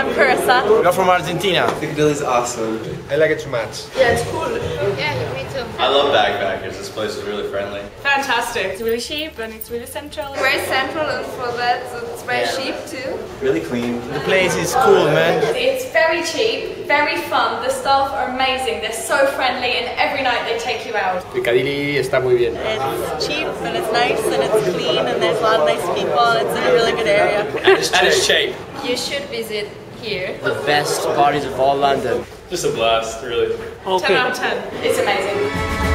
I'm Carissa. We're from Argentina. Piccadilly's awesome. I like it too much. Yeah, it's cool. Yeah, me too. I love backpackers. This place is really friendly. Fantastic. It's really cheap and it's really central. Very central, and for that it's very cheap too. Really clean. The place is cool, man. It's very cheap, very fun. The staff are amazing. They're so friendly and every night they take you out. Piccadilly está muy bien. It's cheap and it's nice and it's clean and there's a lot of nice people and it's in a really good area. And it's cheap. You should visit here. The best parties of all London. Just a blast, really. 10 out of 10. It's amazing.